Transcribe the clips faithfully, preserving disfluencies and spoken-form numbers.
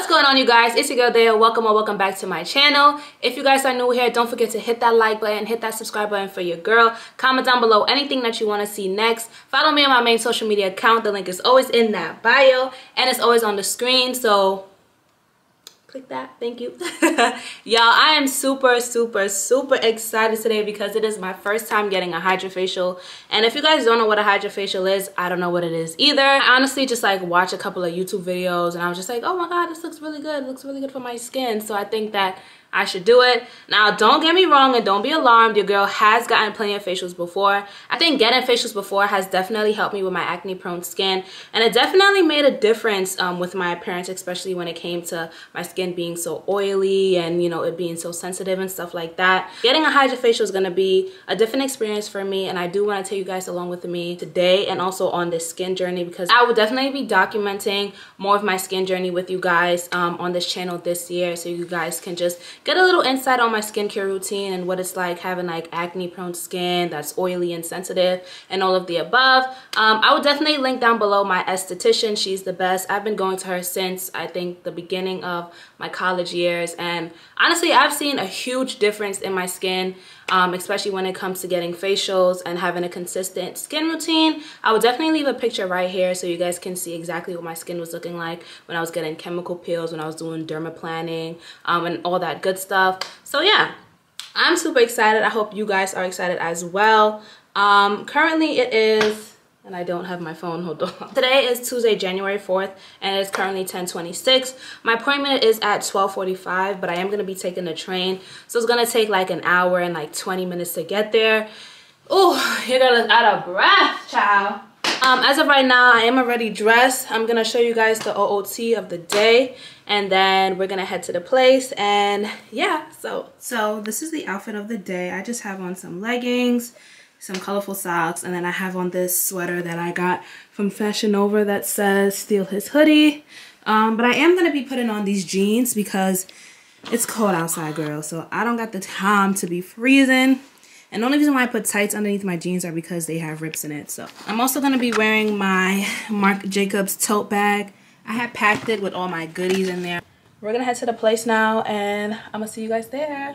going on, you guys? It's your girl there. Welcome or welcome back to my channel. If you guys are new here, don't forget to hit that like button, hit that subscribe button for your girl. Comment down below anything that you want to see next. Follow me on my main social media account. The link is always in that bio and it's always on the screen, so click that. Thank you. Y'all, I am super super super excited today because it is my first time getting a HYDRAFACIal, and if you guys don't know what a HYDRAFACIal is, I don't know what it is either. I honestly just like watch a couple of YouTube videos and I was just like, oh my god, this looks really good. It looks really good for my skin, so I think that I should do it. Now, don't get me wrong and don't be alarmed. Your girl has gotten plenty of facials before. I think getting facials before has definitely helped me with my acne prone skin, and it definitely made a difference um, with my appearance, especially when it came to my skin being so oily and, you know, it being so sensitive and stuff like that. Getting a HYDRAFACIal is going to be a different experience for me, and I do want to take you guys along with me today and also on this skin journey, because I will definitely be documenting more of my skin journey with you guys um, on this channel this year, so you guys can just get a little insight on my skincare routine and what it's like having like acne prone skin that's oily and sensitive and all of the above. Um, I will definitely link down below my esthetician. She's the best. I've been going to her since I think the beginning of my college years, and honestly I've seen a huge difference in my skin, um, especially when it comes to getting facials and having a consistent skin routine. I will definitely leave a picture right here so you guys can see exactly what my skin was looking like when I was getting chemical peels, when I was doing dermaplaning, um, and all that good stuff. So yeah, I'm super excited. I hope you guys are excited as well. Um, currently it is, and I don't have my phone, hold on. Today is Tuesday, January fourth, and it's currently ten twenty-six. My appointment is at twelve forty-five, but I am going to be taking the train, so it's going to take like an hour and like twenty minutes to get there. Oh, you're gonna look out of breath, child. Um, as of right now, I am already dressed. I'm gonna show you guys the O O T of the day, and then we're gonna head to the place. And yeah, so so this is the outfit of the day. I just have on some leggings, some colorful socks, and then I have on this sweater that I got from Fashion Nova that says "Steal His Hoodie." Um, but I am gonna be putting on these jeans because it's cold outside, girl. So I don't got the time to be freezing. And the only reason why I put tights underneath my jeans are because they have rips in it. So I'm also going to be wearing my Marc Jacobs tote bag. I had packed it with all my goodies in there. We're going to head to the place now, and I'm going to see you guys there.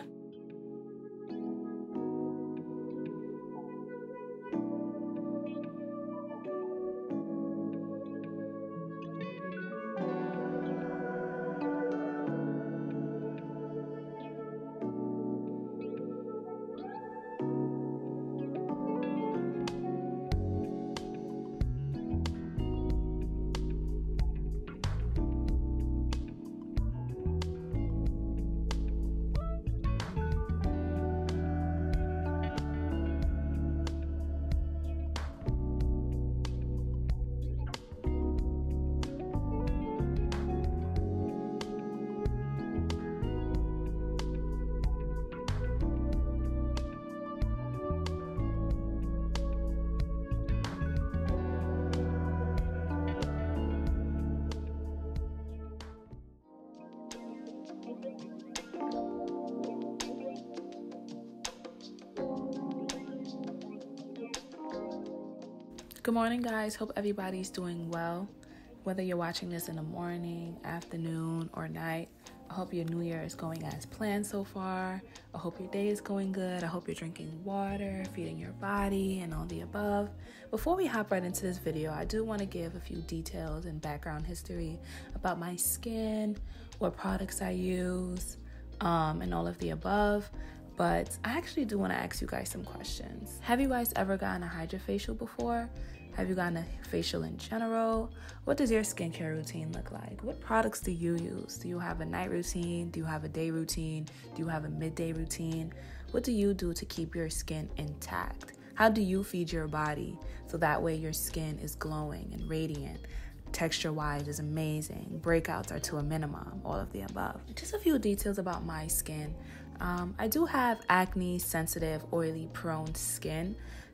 Good morning, guys. Hope everybody's doing well. Whether you're watching this in the morning, afternoon, or night, I hope your new year is going as planned so far. I hope your day is going good. I hope you're drinking water, feeding your body, and all the above. Before we hop right into this video, I do want to give a few details and background history about my skin, what products I use, um, and all of the above. But I actually do want to ask you guys some questions. Have you guys ever gotten a HYDRAFACIal before? Have you gotten a facial in general? What does your skincare routine look like? What products do you use? Do you have a night routine? Do you have a day routine? Do you have a midday routine? What do you do to keep your skin intact? How do you feed your body so that way your skin is glowing and radiant? Texture-wise is amazing. Breakouts are to a minimum, all of the above. Just a few details about my skin. Um, I do have acne, sensitive, oily, prone skin.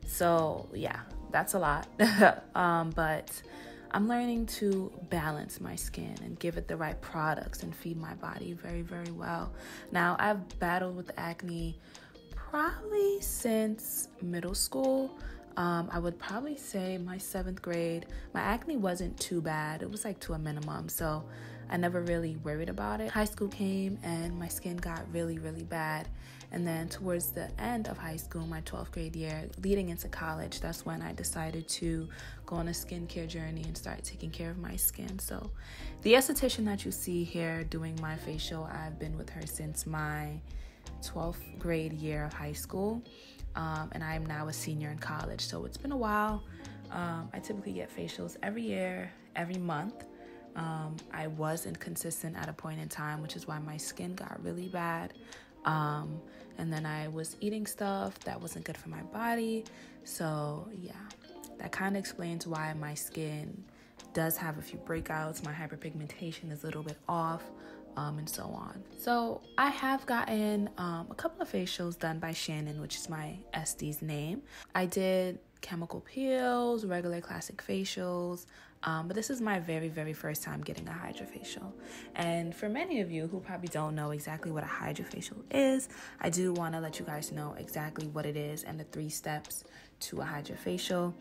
So yeah, that's a lot. um, but I'm learning to balance my skin and give it the right products and feed my body very, very well. Now, I've battled with acne probably since middle school. Um, I would probably say my seventh grade. My acne wasn't too bad. It was like to a minimum. So I never really worried about it. High school came and my skin got really, really bad. And then towards the end of high school, my twelfth grade year, leading into college, that's when I decided to go on a skincare journey and start taking care of my skin. So the esthetician that you see here doing my facial, I've been with her since my twelfth grade year of high school. Um, and I am now a senior in college. So it's been a while. Um, I typically get facials every year, every month. Um, I was inconsistent at a point in time, which is why my skin got really bad. Um, and then I was eating stuff that wasn't good for my body. So yeah, that kind of explains why my skin does have a few breakouts. My hyperpigmentation is a little bit off, um, and so on. So I have gotten um, a couple of facials done by Shannon, which is my S D's name. I did chemical peels, regular classic facials, um, but this is my very, very first time getting a HYDRAFACIal. And for many of you who probably don't know exactly what a HYDRAFACIal is, I do want to let you guys know exactly what it is and the three steps to a HYDRAFACIal.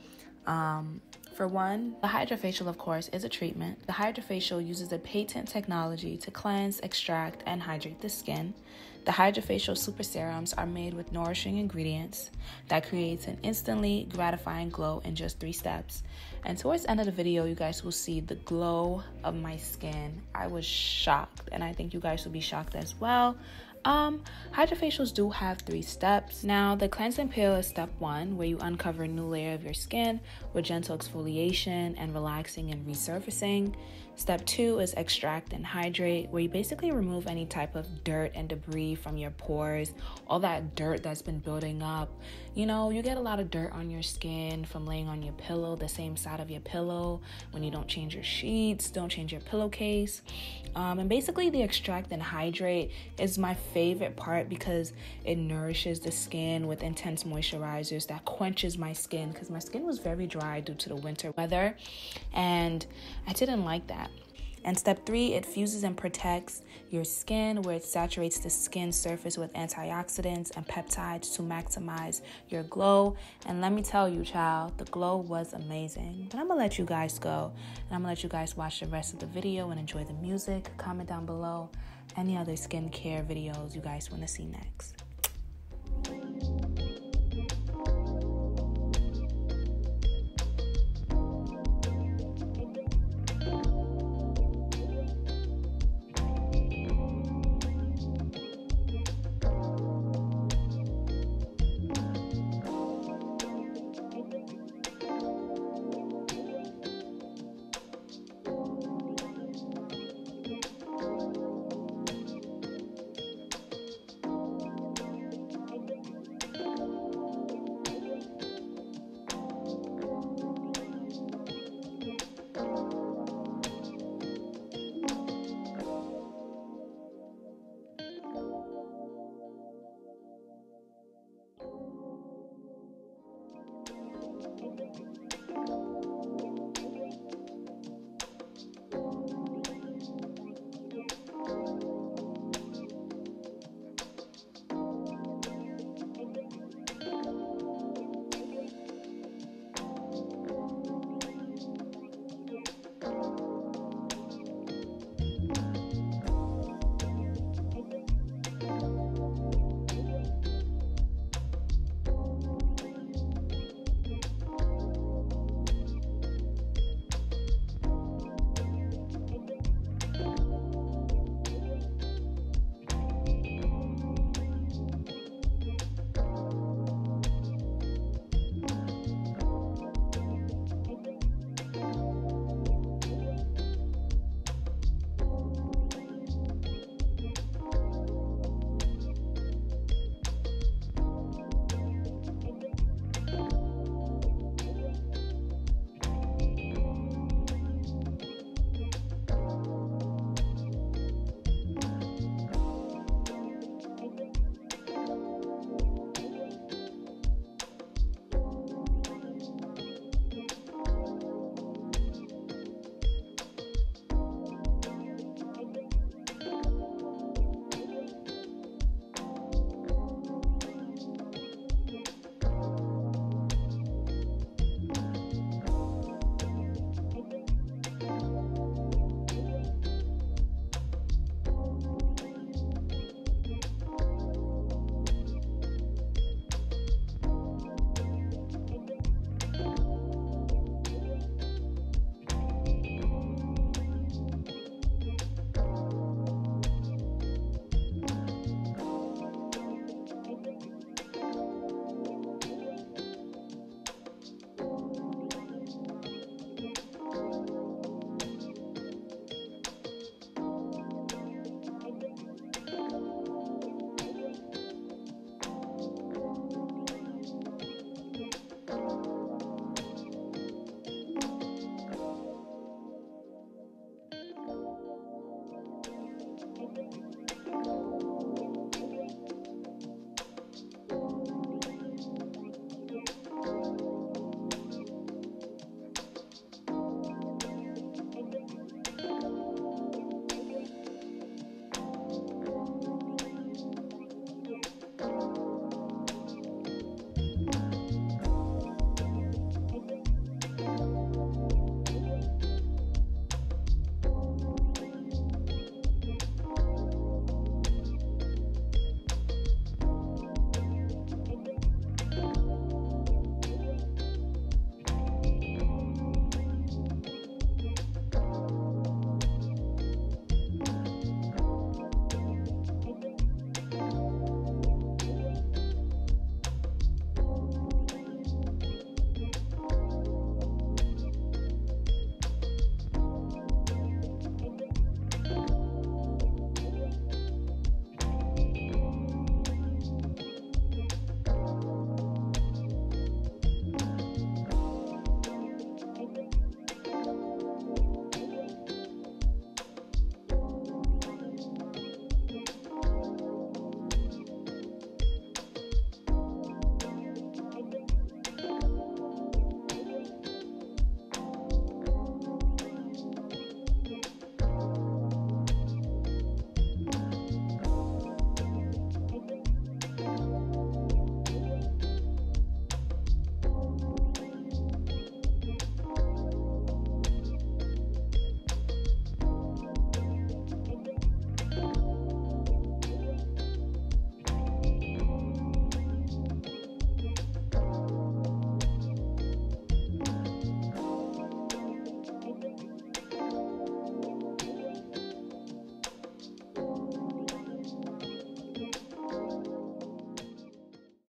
Um, for one, the HYDRAFACIal, of course, is a treatment. The HYDRAFACIal uses a patent technology to cleanse, extract, and hydrate the skin. The HYDRAFACIal super serums are made with nourishing ingredients that creates an instantly gratifying glow in just three steps. And towards the end of the video, you guys will see the glow of my skin. I was shocked, and I think you guys will be shocked as well. Um, HYDRAFACIals do have three steps. Now, the cleanse and peel is step one, where you uncover a new layer of your skin with gentle exfoliation and relaxing and resurfacing. Step two is extract and hydrate, where you basically remove any type of dirt and debris from your pores, all that dirt that's been building up. You know, you get a lot of dirt on your skin from laying on your pillow, the same side of your pillow, when you don't change your sheets, don't change your pillowcase. Um, and basically the extract and hydrate is my favorite part because it nourishes the skin with intense moisturizers that quenches my skin, because my skin was very dry due to the winter weather and I didn't like that. And step three, it fuses and protects your skin, where it saturates the skin surface with antioxidants and peptides to maximize your glow. And let me tell you, child, the glow was amazing. But I'm gonna let you guys go, and I'm gonna let you guys watch the rest of the video and enjoy the music. Comment down below any other skincare videos you guys want to see next.